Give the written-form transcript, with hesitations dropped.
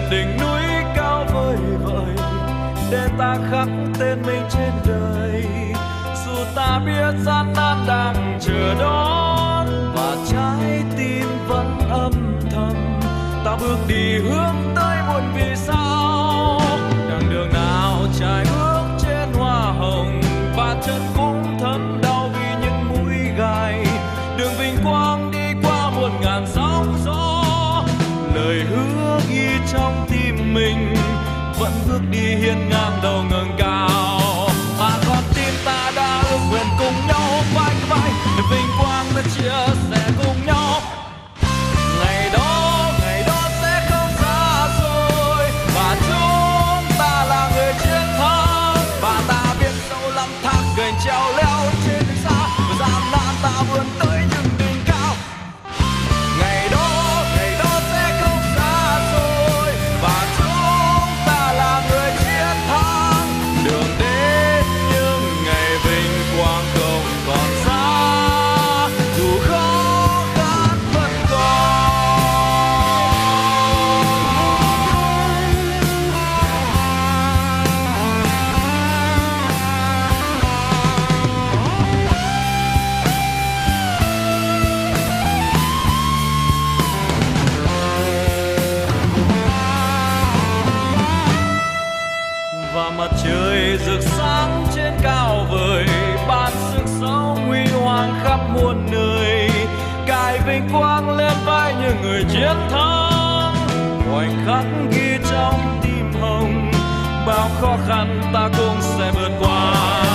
đỉnh núi cao vời vợi để ta khắc tên mình trên đời. Dù ta biết gian nan đang chờ đón và trái tim vẫn âm thầm, ta bước đi hướng tới muôn vì sao. Đằng đường nào trải bước trên hoa hồng, và chân cũng thấm đau vì những mũi gai. Đường vinh quang đi qua muôn ngàn sóng gió, lời hứa ghi trong tim mình vẫn bước đi hiên ngang đầu ngẩng cao. Mà con tim ta đã ước nguyện cùng nhau vai vai để vinh quang ta chia sẻ cùng nhau. Ngày đó sẽ không xa xôi, và chúng ta là người chiến thắng. Và ta biết sâu lắm thác gành treo leo trên đường xa, và gian nan ta vươn tới những đỉnh cao. Ngày đó sẽ không xa xôi, và chúng ta là người chiến thắng. Đường đến những ngày vinh quang không còn xa, dù khó khăn vẫn còn. Và mặt trời rực sáng trên cao vời, ban sức sống huy hoàng khắp muôn nơi, cài vinh quang lên vai những người chiến thắng. Khoảnh khắc ghi trong tim hồng, bao khó khăn ta cũng sẽ vượt qua.